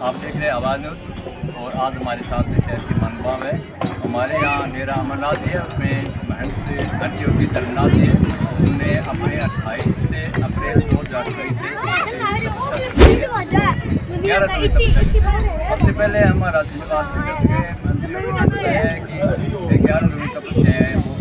आप देख रहे हैं आवाज़ न्यूज़ और आज हमारे साथ शहर की मनबाव है। हमारे यहाँ डेरा अमरनाथ जी है, उसमें महंत हर योगी धर्मनाथ जी है। उन्होंने अपने 28 से अप्रैल 2023 से 11 सबसे पहले हमारा धन्यवाद है कि 11 जून का बच्चे हैं वो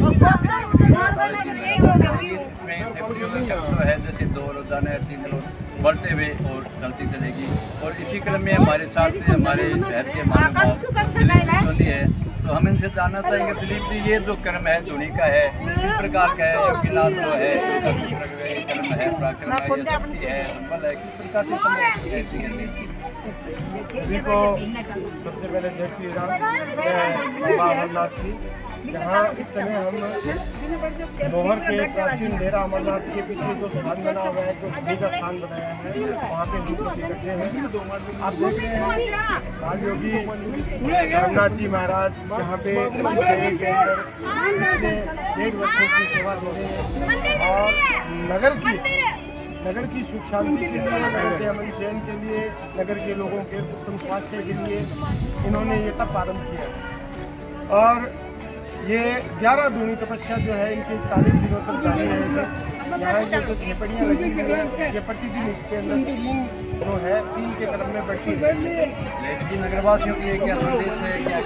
28 है, जैसे 2 रोज़ाना 3 रोज बढ़ते हुए और चलती चलेगी। और इसी क्रम में हमारे साथ हमारे शहर के महानुभाव है, तो हम इनसे जानना चाहेंगे दिलीप जी, ये जो कर्म है धुनी का है, किस प्रकार का है, योगीनाथ जो है कर्म है, प्राकृतिक है, अम्बल है, किस प्रकार से सभी को सबसे पहले जय श्री राम, बाबा अमरनाथ जी। यहाँ इस समय हम लोहर के प्राचीन डेरा अमरनाथ के पीछे जो स्थान बना हुआ है, जो धुनी का स्थान बनाया है, वहाँ पे हम सब इकट्ठे हैं। आप देख रहे हैं बाल योगी धर्मनाथ जी महाराज यहाँ पे पिछले 1.5 वर्षों की सेवा दे रहे हैं और नगर की सुख शांति के लिए, नगर के अमन चैन के लिए, नगर के लोगों के उत्तम स्वास्थ्य के लिए इन्होंने ये तप आरम्भ किया। और ये 11 दूनी तपस्या जो है इनकी 40 दिनों तक जारी रहेगी। यहाँ जो झेपड़ियाँ लगी हुई हैं, ये प्रतिदिन इसके अंदर 3 जो है 3 के क्रम में बढ़ती है। लेकिन नगरवासियों के लिए क्या संदेश है, क्या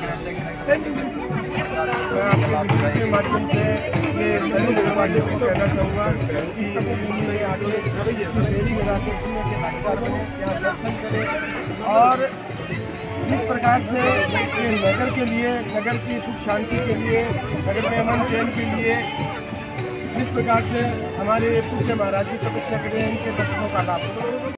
के माध्यम से ये सभी नगरवासियों को कहना चाहूँगा कि आगे देवी निवासी के भागीदार बने, यहाँ दर्शन करें और इस प्रकार से नगर के लिए, नगर की सुख शांति के लिए, नगर में अमन चैन के लिए जिस प्रकार से हमारे पूज्य महाराज जी तपस्या करें, इनके दर्शनों का लाभ।